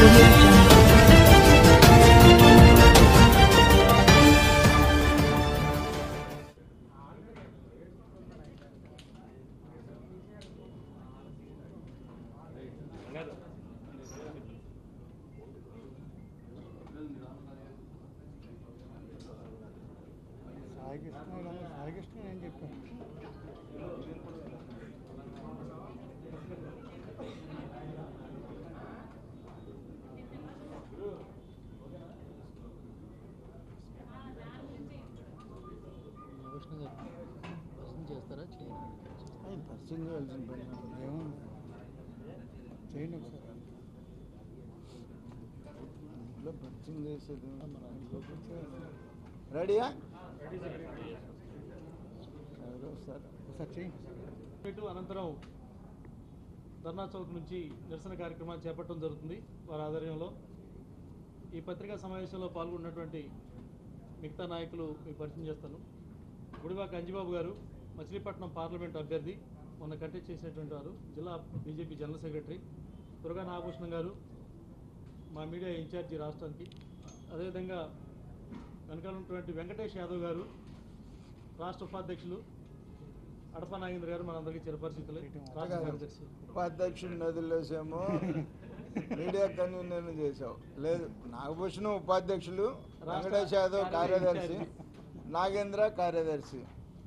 audio jungle. సాగిష్టం ఏం చెప్పాను చేస్తారా పర్సింగ్ చేయాల్సిన పని ఏముంది చేయండి ఒకసారి ఇంట్లో పర్సింగ్ చేసేది రెడీయా ఒకసారి చేయండి. అనంతరం ధర్నా చౌక్ నుంచి నిరసన కార్యక్రమాలు చేపట్టడం జరుగుతుంది వారి ఆధ్వర్యంలో. ఈ పత్రికా సమావేశంలో పాల్గొన్నటువంటి మిగతా నాయకులు మీకు పరిచయం చేస్తాను. గుడివాక అంజిబాబు గారు మచిలీపట్నం పార్లమెంట్ అభ్యర్థి, మొన్న కంటెస్ట్ చేసినటువంటి వారు, జిల్లా BJP general secretary. Durga Nagabhushanam గారు మా మీడియా ఇన్ఛార్జి రాష్ట్రానికి. అదేవిధంగా వెనకాల ఉన్నటువంటి వెంకటేష్ యాదవ్ గారు రాష్ట్ర ఉపాధ్యక్షులు. అడప నాగేంద్ర గారు మనందరికీ చిరపరిచితులే, రాష్ట్ర కార్యదర్శి. ఉపాధ్యక్షుడిని వదిలేసాము, మీడియా కన్వీనర్ చేసావు. లేదు, నాగభూషణం ఉపాధ్యక్షులు, వెంకటేష్ యాదవ్ కార్యదర్శి, నాగేంద్ర కార్యదర్శి,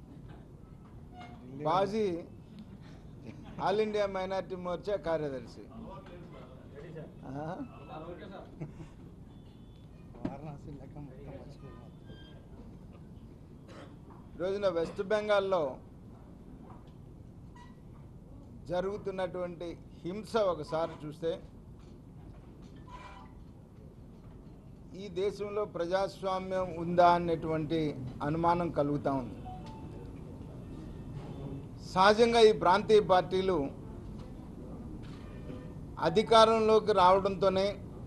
Baji all India minority Morcha కార్యదర్శి. రోజున వెస్ట్ బెంగాల్లో జరుగుతున్నటువంటి హింస ఒకసారి చూస్తే ఈ దేశంలో ప్రజాస్వామ్యం ఉందా అనేటువంటి అనుమానం కలుగుతూ ఉంది. సహజంగా ఈ ప్రాంతీయ పార్టీలు అధికారంలోకి రావడంతోనే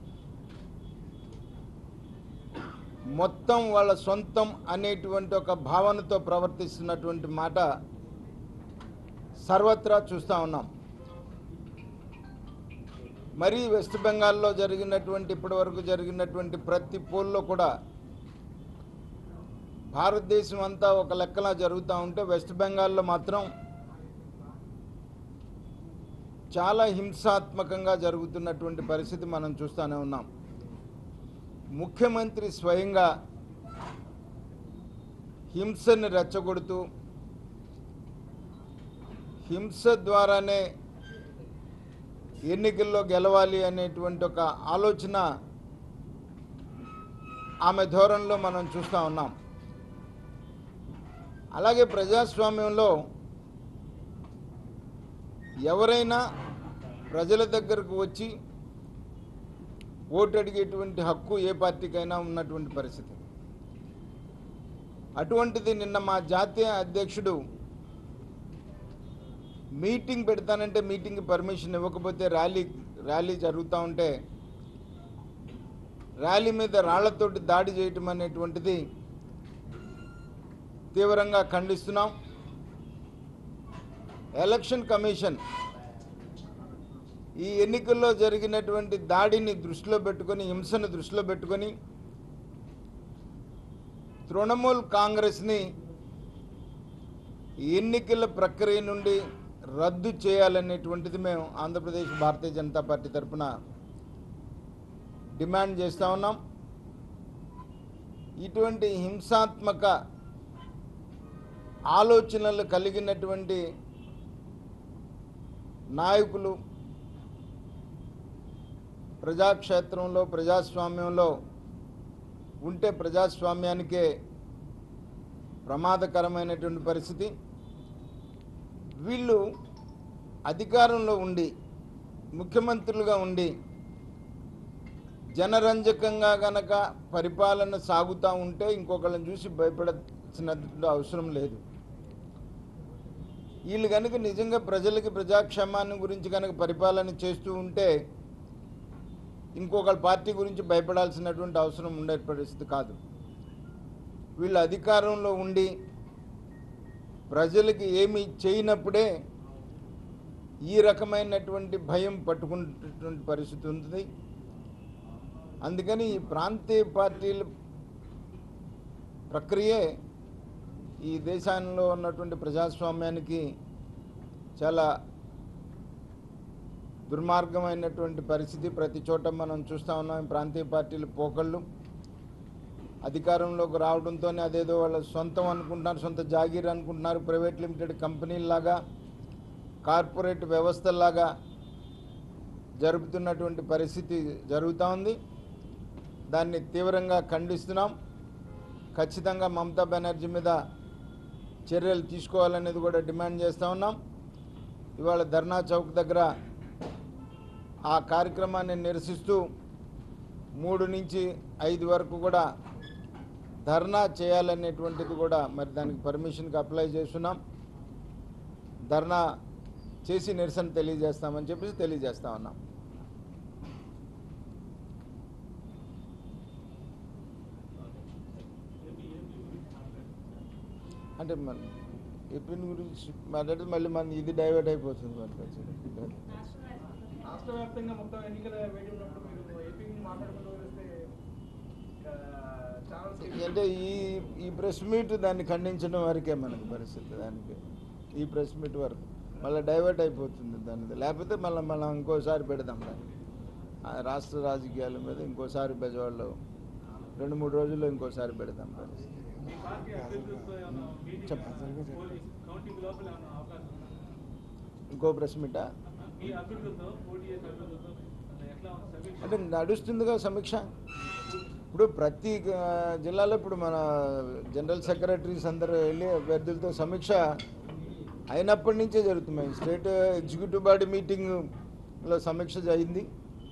మొత్తం వాళ్ళ సొంతం అనేటువంటి ఒక భావనతో ప్రవర్తిస్తున్నటువంటి మాట సర్వత్రా చూస్తూ ఉన్నాం. మరి వెస్ట్ బెంగాల్లో జరిగినటువంటి ఇప్పటివరకు జరిగినటువంటి ప్రతి పోల్లో కూడా భారతదేశం అంతా ఒక లెక్కలా జరుగుతూ ఉంటే వెస్ట్ బెంగాల్లో మాత్రం చాలా హింసాత్మకంగా జరుగుతున్నటువంటి పరిస్థితి మనం చూస్తూనే ఉన్నాం. ముఖ్యమంత్రి స్వయంగా హింసని రెచ్చగొడుతూ హింస ద్వారానే ఎన్నికల్లో గెలవాలి అనేటువంటి ఒక ఆలోచన ఆమె ధోరణిలో మనం చూస్తూ ఉన్నాం. అలాగే ప్రజాస్వామ్యంలో ఎవరైనా ప్రజల దగ్గరకు వచ్చి ఓటు అడిగేటువంటి హక్కు ఏ పార్టీకైనా ఉన్నటువంటి పరిస్థితి. అటువంటిది నిన్న మా జాతీయ అధ్యక్షుడు మీటింగ్ పెడతానంటే మీటింగ్ పర్మిషన్ ఇవ్వకపోతే ర్యాలీ జరుగుతూ ఉంటే ర్యాలీ మీద రాళ్లతోటి దాడి చేయటం అనేటువంటిది తీవ్రంగా ఖండిస్తున్నాం. ఎలక్షన్ కమిషన్ ఈ ఎన్నికల్లో జరిగినటువంటి దాడిని దృష్టిలో పెట్టుకొని, హింసను దృష్టిలో పెట్టుకొని తృణమూల్ కాంగ్రెస్ని ఎన్నికల ప్రక్రియ నుండి రద్దు చేయాలనేటువంటిది మేము ఆంధ్రప్రదేశ్ భారతీయ జనతా పార్టీ తరఫున డిమాండ్ చేస్తూ ఉన్నాం. ఇటువంటి హింసాత్మక ఆలోచనలు కలిగినటువంటి నాయకులు ప్రజాక్షేత్రంలో ప్రజాస్వామ్యంలో ఉంటే ప్రజాస్వామ్యానికే ప్రమాదకరమైనటువంటి పరిస్థితి. వీళ్ళు అధికారంలో ఉండి ముఖ్యమంత్రులుగా ఉండి జనరంజకంగా గనక పరిపాలన సాగుతూ ఉంటే ఇంకొకళ్ళని చూసి భయపడాల్సిన అవసరం లేదు. వీళ్ళు కనుక నిజంగా ప్రజలకి ప్రజాక్షేమాన్ని గురించి కనుక పరిపాలన చేస్తూ ఉంటే ఇంకొకళ్ళ పార్టీ గురించి భయపడాల్సినటువంటి అవసరం ఉండే పరిస్థితి కాదు. వీళ్ళు అధికారంలో ఉండి ప్రజలకి ఏమీ చేయనప్పుడే ఈ రకమైనటువంటి భయం పట్టుకున్నటువంటి పరిస్థితి ఉంది. అందుకని ఈ ప్రాంతీయ పార్టీల ప్రక్రియే ఈ దేశంలో ఉన్నటువంటి ప్రజాస్వామ్యానికి చాలా దుర్మార్గమైనటువంటి పరిస్థితి. ప్రతి చోట మనం చూస్తూ ఉన్నాం. ప్రాంతీయ పార్టీలు పోకళ్ళు అధికారంలోకి రావడంతోనే అదేదో వాళ్ళ సొంతం అనుకుంటున్నారు, సొంత జాగీర్ అనుకుంటున్నారు. ప్రైవేట్ లిమిటెడ్ కంపెనీల్లాగా, కార్పొరేట్ వ్యవస్థల్లాగా జరుపుతున్నటువంటి పరిస్థితి జరుగుతూ ఉంది. దాన్ని తీవ్రంగా ఖండిస్తున్నాం. ఖచ్చితంగా మమతా బెనర్జీ మీద చర్యలు తీసుకోవాలనేది కూడా డిమాండ్ చేస్తూ ఉన్నాం. ఇవాళ ధర్నా చౌక్ దగ్గర ఆ కార్యక్రమాన్ని నిరసిస్తూ 3 నుంచి 5 వరకు కూడా ధర్నా చేయాలనేటువంటిది కూడా మరి దానికి పర్మిషన్కి అప్లై చేస్తున్నాం. ధర్నా చేసి నిరసన తెలియజేస్తామని చెప్పేసి తెలియజేస్తా ఉన్నాం. అంటే మన ఏపీని గురించి మాట్లాడితే మళ్ళీ మన ఇది డైవర్ట్ అయిపోతుంది. రాష్ట్ర వ్యాప్తంగా మొత్తం ఎన్నికల వేడి ఉన్నప్పుడు మీరు ఏపీని మాట్లాడుకుంటూ వస్తే అంటే ఈ ప్రెస్ మీట్ దాన్ని ఖండించడం వరకే మనకు పరిస్థితి. దానికి ఈ ప్రెస్ మీట్ వరకు మళ్ళీ డైవర్ట్ అయిపోతుంది దానిది. లేకపోతే మనం ఇంకోసారి పెడదాం దాన్ని. రాష్ట్ర రాజకీయాల మీద ఇంకోసారి బెజవాడలో 2-3 రోజుల్లో ఇంకోసారి పెడదాం పరిస్థితి. ఇంకో ప్రెస్ మీటా అంటే నడుస్తుందిగా సమీక్ష. ఇప్పుడు ప్రతి జిల్లాలో ఇప్పుడు మన జనరల్ సెక్రటరీస్ అందరూ వెళ్ళి అభ్యర్థులతో సమీక్ష అయినప్పటి నుంచే జరుగుతున్నాయి. స్టేట్ ఎగ్జిక్యూటివ్ బాడీ మీటింగ్లో సమీక్ష జరిగింది.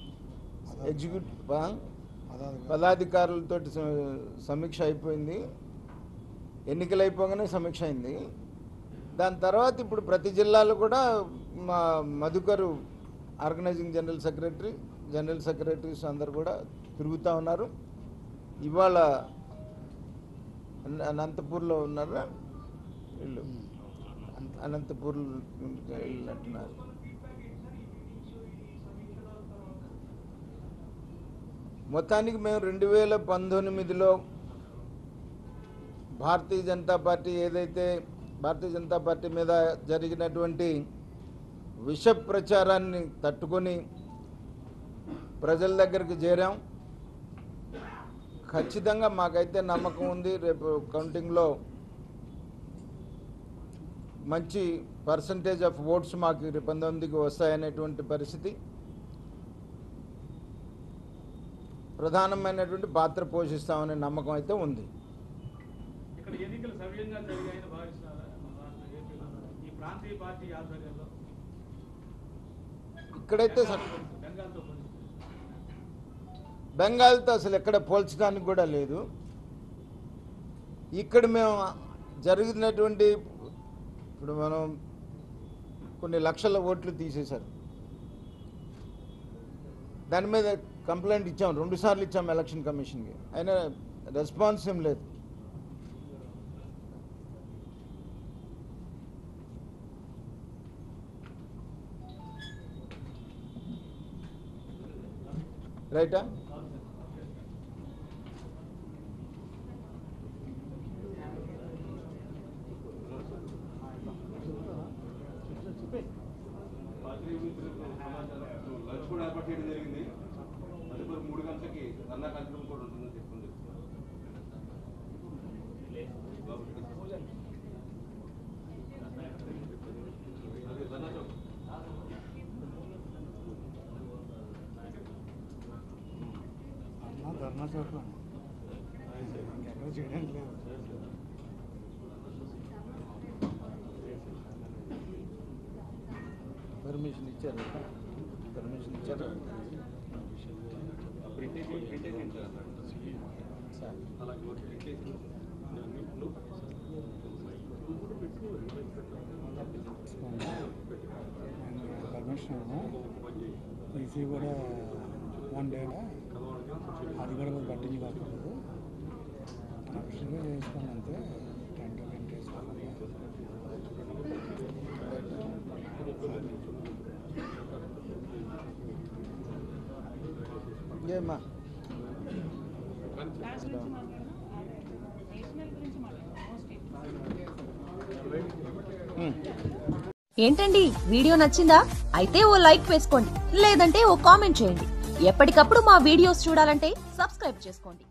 పదాధికారులతో సమీక్ష అయిపోయింది. ఎన్నికలు అయిపోగానే సమీక్ష అయింది. దాని తర్వాత ఇప్పుడు ప్రతి జిల్లాలో కూడా మా మధుకరు ఆర్గనైజింగ్ జనరల్ సెక్రటరీస్ అందరు కూడా తిరుగుతూ ఉన్నారు. ఇవాళ అనంతపూర్లో ఉన్నారా వీళ్ళు? అనంతపూర్లో వెళ్ళినట్టున్నారు. మొత్తానికి మేము 2019లో భారతీయ జనతా పార్టీ మీద జరిగినటువంటి విష ప్రచారాన్ని తట్టుకొని ప్రజల దగ్గరికి చేరాం. ఖచ్చితంగా మాకైతే నమ్మకం ఉంది రేపు కౌంటింగ్లో మంచి పర్సంటేజ్ ఆఫ్ ఓట్స్ మాకు 19కి వస్తాయనేటువంటి పరిస్థితి. ప్రధానమైనటువంటి పాత్ర పోషిస్తామనే నమ్మకం అయితే ఉంది. ఇక్కడ ఎన్నికలు సవ్యంగా జరిగాయని భావిస్తున్నారా? ఈ ప్రాంతీయ పార్టీ ఆధ్వర్యంలో ఇక్కడైతే బెంగాల్తో అసలు ఎక్కడ పోల్చడానికి కూడా లేదు. ఇక్కడ మేము జరిగినటువంటి ఇప్పుడు మనం కొన్ని లక్షల ఓట్లు తీసేశారు. దాని మీద కంప్లైంట్ ఇచ్చాం, 2 సార్లు ఇచ్చాం ఎలక్షన్ కమిషన్కి. అయినా రెస్పాన్స్ ఏం లేదు. రైటా? లంచ్ కూడా ఏర్పాటు చేయడం జరిగింది. అది 3 గంటలకి ధర్నా కార్యక్రమం కూడా ఉంటుందని చెప్పుకుంది. ధర్నా చౌక్ ఎక్కడ చేయడానికి లేదు. పర్మిషన్ ఇచ్చారు. పర్మిషన్ ఈసీ కూడా 1 డే అది కూడా పట్టించి కాకూడదు. అఫీషియల్గా చేసుకోండి అంతే. 10 to 10 days ఏమ్మా ఏంటండి వీడియో నచ్చిందా? అయితే ఓ లైక్ వేసుకోండి, లేదంటే ఓ కామెంట్ చేయండి. ఎప్పటికప్పుడు మా వీడియోస్ చూడాలంటే సబ్స్క్రైబ్ చేసుకోండి.